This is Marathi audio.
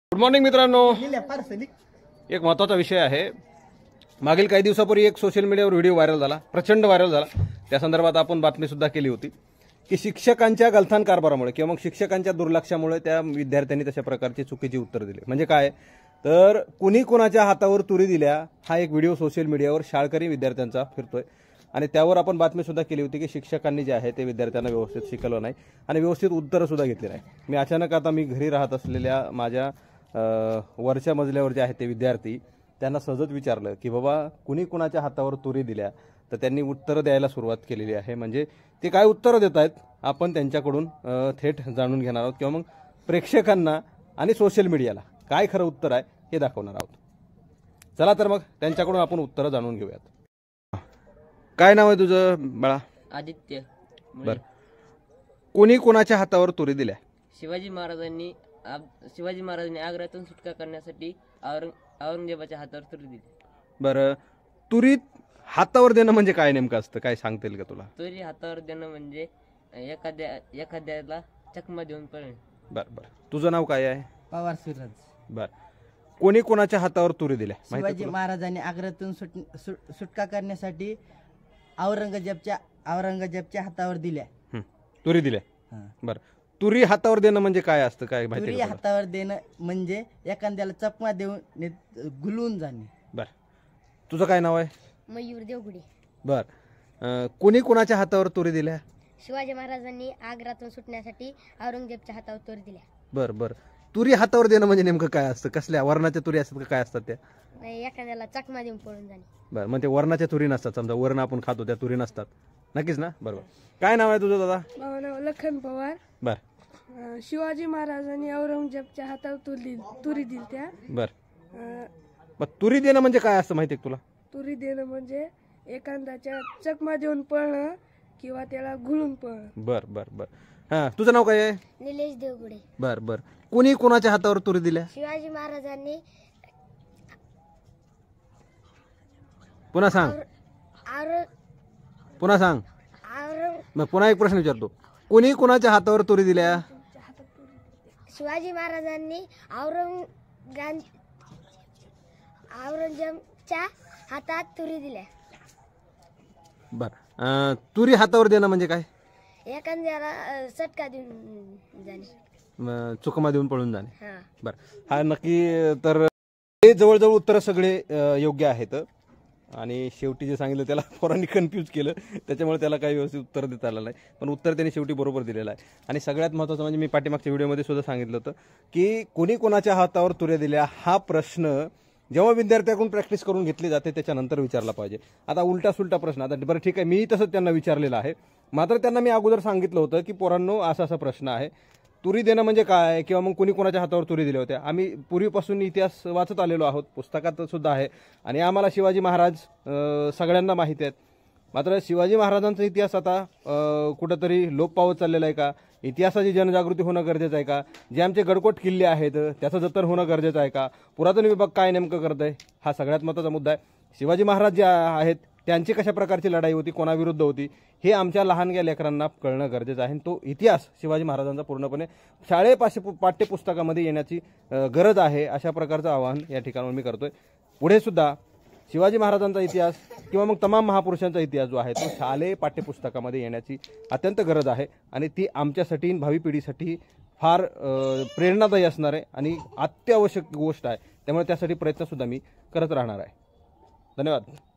गुड मॉर्निंग मित्रांनो, एक महत्त्वाचा विषय आहे। मागील काही दिवसापूर्वी एक सोशल मीडियावर व्हिडिओ व्हायरल झाला, प्रचंड व्हायरल झाला। त्या संदर्भात आपण बातमी सुद्धा केली होती की शिक्षकांच्या गलथान कारभारामुळे किंवा मग शिक्षकांच्या दुर्लक्षामुळे त्या विद्यार्थ्यांनी तशा प्रकारची चुकीची उत्तर दिली। म्हणजे काय तर कुणी कोणाच्या हातावर तुरी दिल्या हा एक व्हिडिओ सोशल मीडियावर शाळकरी विद्यार्थ्यांचा फिरतोय आणि त्यावर आपण बातमी सुद्धा केली होती की शिक्षकांनी जे आहे ते विद्यार्थ्यांना व्यवस्थित शिकवलं नाही आणि व्यवस्थित उत्तर सुद्धा घेतली नाही। मी अचानक आता मी घरी राहत असलेल्या माझ्या वरच्या मजल्यावर जे आहे ते विद्यार्थी त्यांना सहजच विचारलं की बाबा कुणी कुणाच्या हातावर तुरी दिल्या, तर त्यांनी उत्तर द्यायला सुरुवात केलेली आहे। म्हणजे ते काय उत्तर देत आहेत आपण त्यांच्याकडून थेट जाणून घेणार आहोत किंवा मग प्रेक्षकांना आणि सोशल मीडियाला काय खरं उत्तर आहे हे दाखवणार आहोत। चला तर मग त्यांच्याकडून आपण उत्तर जाणून घेऊयात। काय नाव आहे तुझं बाळा? आदित्य। बर, कोणी कोणाच्या हातावर तुरी दिल्या? शिवाजी महाराजांनी आग्र्यातून सुटका करण्यासाठी औरंगजेबाच्या हातावर तुरी दिली। बरं, तुरी हातावर देणं म्हणजे काय नेमकं असतं, काय सांगता येईल का तुला? तुरी हातावर देणं म्हणजे एखाद्याला चकमा देऊन पळणे। बरं बरं, तुझं नाव काय आहे? पवार सूरज। बर, कोणी कोणाच्या हातावर तुरी दिल्या? शिवाजी महाराजांनी आग्र्यातून सुटका करण्यासाठी औरंगजेबच्या हातावर दिल्या। तुरी दिल्या। बरं, तुरी हातावर देणं म्हणजे काय असतं, काय माहिती? तुरी हातावर देणं म्हणजे एखाद्याला चकमा देऊन गुलवून जाणे। बर, तुझं काय नाव आहे? मयूर देवगुडे। बर, कोणी कोणाच्या हातावर तुरी दिल्या? शिवाजी महाराजांनी आग्र्यातून सुटण्यासाठी औरंगजेबच्या हातावर तुरी दिल्या। बर बर, तुरी हातावर देणं म्हणजे नेमकं काय असतं? कसल्या वर्णाच्या तुरी असतात का काय असतात त्या? एखाद्याला चकमा देऊन पळून जाणे। बर, मग ते वर्णाच्या तुरी नसतात, समजा वर्ण आपण खातो त्या तुरी नसतात, नक्कीच ना? बरोबर। काय नाव आहे तुझं दादा? माझं नाव लखन पवार। बर, शिवाजी महाराजांनी औरंगजेबच्या हातावर तुरी दिली त्या। बर, मग तुरी देणं म्हणजे काय असतं माहिती आहे तुला? तुरी देणं म्हणजे एखाद्याच्या चकमा देऊन पळणं किंवा त्याला घुलून पळणं। बर बर बर, हा, तुझं नाव काय आहे? निलेश देवगुडे। बर बर, कोणी कोणाच्या हातावर तुरी दिल्या? शिवाजी महाराजांनी पुन्हा सांग, पुन्हा सांग। मग पुन्हा एक प्रश्न विचारतो, कोणी कोणाच्या हातावर तुरी दिल्या? शिवाजी महाराजांनी औरंगजेबच्या हातात तुरी दिल्या। बर, तुरी हातावर देणं म्हणजे काय? एखाद्याला चटका देऊन जाणे, चुकमा देऊन पळून जाणे। हा। बर, हा नक्की तर हे जवळजवळ उत्तर सगळे योग्य आहेत आणि शेवटी जे सांगितलं त्याला पोरांनी कन्फ्यूज केलं, त्याच्यामुळे त्याला काही व्यवस्थित उत्तर देता आलं नाही, पण उत्तर त्यांनी शेवटी बरोबर दिलेलं आहे। आणि सगळ्यात महत्त्वाचं म्हणजे मी पाठीमागच्या व्हिडिओमध्ये सुद्धा सांगितलं होतं की कोणी कोणाच्या हातावर तुऱ्या दिल्या हा प्रश्न जेव्हा विद्यार्थ्याकडून प्रॅक्टिस करून घेतली जाते त्याच्यानंतर विचारला पाहिजे। आता उलटा सुलटा प्रश्न, आता बरं ठीक आहे, मी तसंच त्यांना विचारलेलं आहे, मात्र त्यांना मी अगोदर सांगितलं होतं की पोरांनो असा असा प्रश्न आहे, तुरी देणं म्हणजे काय किंवा मग कुणी कोणाच्या हातावर तुरी दिल्या होत्या। आम्ही पूर्वीपासून इतिहास वाचत आलेलो आहोत, पुस्तकात सुद्धा आहे आणि आम्हाला शिवाजी महाराज सगळ्यांना माहिती आहेत। मात्र शिवाजी महाराजांचा इतिहास आता कुठंतरी लोप पावत चाललेला आहे का? इतिहासाची जनजागृती होणं गरजेचं आहे का? जे आमचे गडकोट किल्ले आहेत त्याचं जतन होणं गरजेचं आहे का? पुरातन विभाग काय नेमकं करत आहे हा सगळ्यात महत्त्वाचा मुद्दा आहे। शिवाजी महाराज जे आहेत त्यांची कशा प्रकारची लढाई होती, कोणाविरुद्ध होती, हे आमच्या लहानग्या लेकरांना कळणं गरजेचं आहे। तो इतिहास शिवाजी महाराजांचा पूर्णपणे पाठ्यपुस्तकामध्ये येण्याची गरज आहे, अशा प्रकारचं आवाहन या ठिकाणावर मी करतोय। पुढे सुद्धा शिवाजी महाराजांचा इतिहास किंवा मग तमाम महापुरुषांचा इतिहास जो आहे तो शालेय पाठ्यपुस्तकामध्ये येण्याची अत्यंत गरज आहे आणि ती आमच्यासाठी भावी पिढीसाठी फार प्रेरणादायी असणार आहे आणि अत्यावश्यक गोष्ट आहे। त्यामुळे त्यासाठी प्रयत्न सुद्धा मी करत राहणार आहे। धन्यवाद।